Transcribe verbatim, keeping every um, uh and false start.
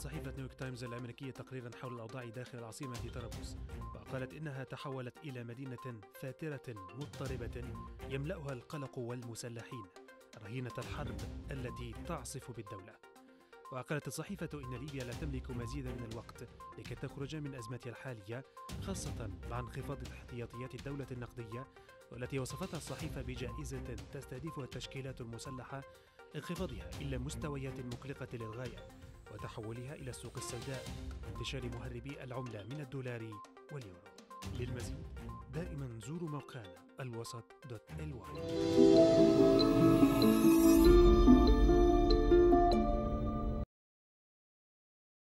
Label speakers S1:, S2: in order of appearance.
S1: صحيفة نيويورك تايمز الأمريكية تقريرا حول الأوضاع داخل العاصمة طرابلس، وقالت إنها تحولت إلى مدينة فاترة مضطربة يملأها القلق والمسلحين رهينة الحرب التي تعصف بالدولة. وقالت الصحيفة إن ليبيا لا تملك مزيدا من الوقت لكي تخرج من أزمتها الحالية، خاصة مع انخفاض احتياطيات الدولة النقدية، والتي وصفتها الصحيفة بجائزة تستهدفها التشكيلات المسلحة انخفاضها إلى مستويات مقلقة للغاية وتحولها إلى السوق السوداء وانتشار مهربي العملة من الدولار واليورو. للمزيد دائما زوروا موقعنا الوسط دوت إل واي.